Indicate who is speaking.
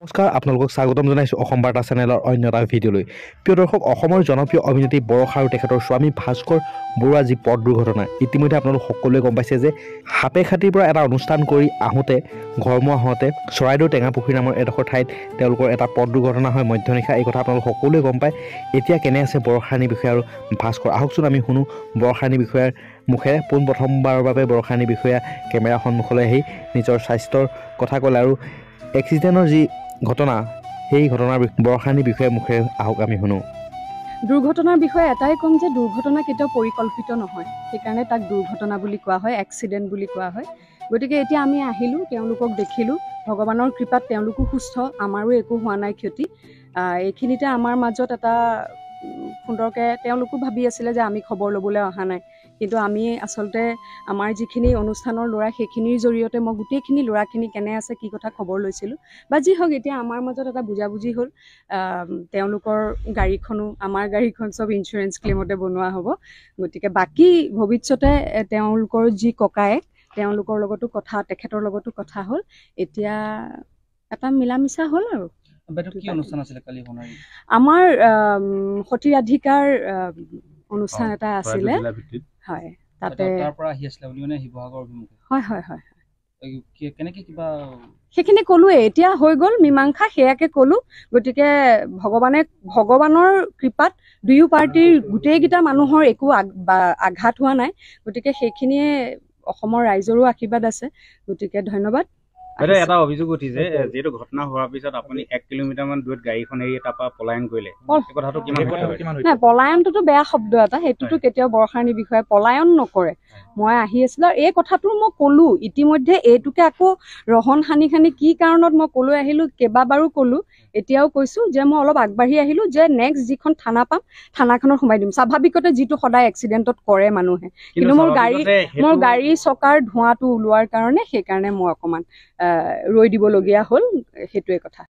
Speaker 1: নমস্কাৰ আপোনালোকক স্বাগতম জনাইছোঁ অসম বাৰ্তা চেনেলৰ অন্য এটা ভিডিঅ'লৈ। প্ৰিয় দৰ্শক, অসমৰ জনপ্ৰিয় অভিনেত্ৰী বৰষা আৰু তেখেতৰ স্বামী ভাস্কৰ বৰুৱা যি পথ দুৰ্ঘটনা, ইতিমধ্যে আপোনালোক সকলোৱে গম পাইছে যে সাপে খাটিৰ পৰা এটা অনুষ্ঠান কৰি আহোঁতে ঘৰমুৱা হওঁতে চৰাইদেউ টেঙাপুখুৰী নামৰ এডোখৰ ঠাইত তেওঁলোকৰ এটা পথ দুৰ্ঘটনা হয় মধ্যনিশা। এই কথা আপোনালোক সকলোৱে গম পায়। এতিয়া কেনে আছে বৰষাৰাণী বিষয়া আৰু ভাস্কৰ, আহকচোন আমি শুনো বৰষাৰাণী বিষয়াৰ মুখেৰে। পোনপ্ৰথমবাৰৰ বাবে বৰষাৰাণী বিষয়া কেমেৰা সন্মুখলৈ আহি নিজৰ স্বাস্থ্যৰ কথা ক'লে আৰু এক্সিডেণ্টৰ যি ঘটনা, সেই ঘটনাৰ বৰষাৰাণী বিষয়াৰ মুখেৰে আহক আমি শুনো।
Speaker 2: দুৰ্ঘটনাৰ বিষয়ে এটাই ক'ম যে দুৰ্ঘটনা কেতিয়াও পৰিকল্পিত নহয়, সেইকাৰণে তাক দুৰ্ঘটনা বুলি কোৱা হয়, এক্সিডেণ্ট বুলি কোৱা হয়। গতিকে এতিয়া আমি আহিলোঁ, তেওঁলোকক দেখিলোঁ, ভগৱানৰ কৃপাত তেওঁলোকো সুস্থ, আমাৰো একো হোৱা নাই ক্ষতি। এইখিনিতে আমাৰ মাজত এটা সুন্দৰকৈ তেওঁলোকো ভাবি আছিলে যে আমি খবৰ ল'বলৈ অহা নাই, কিন্তু আমি আচলতে আমাৰ যিখিনি অনুষ্ঠানৰ ল'ৰা সেইখিনিৰ জৰিয়তে মই গোটেইখিনি ল'ৰাখিনি কেনে আছে কি কথা খবৰ লৈছিলোঁ। বা যি হওক, এতিয়া আমাৰ মাজত এটা বুজাবুজি হ'ল। তেওঁলোকৰ গাড়ীখনো আমাৰ গাড়ীখন চব ইঞ্চুৰেঞ্চ ক্লেইমতে বনোৱা হ'ব। গতিকে বাকী ভৱিষ্যতে তেওঁলোকৰ যি ককায়েক, তেওঁলোকৰ লগতো কথা, তেখেতৰ লগতো কথা হ'ল। এতিয়া এটা মিলা মিছা হ'ল আৰু। আমাৰ সতীৰাধিকাৰ অনুষ্ঠান এটা আছিলে, হয়, তাতে হয় হয় হয় সেইখিনি ক'লোৱে, এতিয়া হৈ গ'ল মীমাংসা, সেয়াকে ক'লোঁ। গতিকে ভগৱানৰ কৃপাত দুয়ো পাৰ্টিৰ গোটেইকেইটা মানুহৰ একো আঘাত হোৱা নাই। গতিকে সেইখিনিয়ে অসমৰ ৰাইজৰো আশীৰ্বাদ আছে। গতিকে ধন্যবাদ।
Speaker 3: এটা অভিযোগ উঠিছে, যিহেতু ঘটনা হোৱাৰ পিছত আপুনি 1 কিলোমিটাৰমান দূৰত গাড়ীখন এৰি তাৰপৰা পলায়ন কৰিলে, কথাটো কিমান?
Speaker 2: নাই, পলায়নটোতো বেয়া শব্দ এটা, সেইটোতো কেতিয়াও বৰষাৰাণী বিষয়ে পলায়ন নকৰে। মই আহি আছিলোঁ আৰু এই কথাটো মই ক'লোঁ ইতিমধ্যে, এইটোকে আকৌ ৰহন সানি কি কাৰণত মই ক'লৈ আহিলোঁ কেইবাবাৰো ক'লোঁ। এতিয়াও কৈছোঁ যে মই অলপ আগবাঢ়ি আহিলোঁ, যে নেক্সট যিখন থানা পাম থানাখনত সোমাই দিম। স্বাভাৱিকতে যিটো সদায় এক্সিডেণ্টত কৰে মানুহে, কিন্তু মোৰ গাড়ী চকাৰ ধোঁৱাটো ওলোৱাৰ কাৰণে সেইকাৰণে মই অকণমান ৰৈ দিবলগীয়া হ'ল, সেইটোৱে কথা।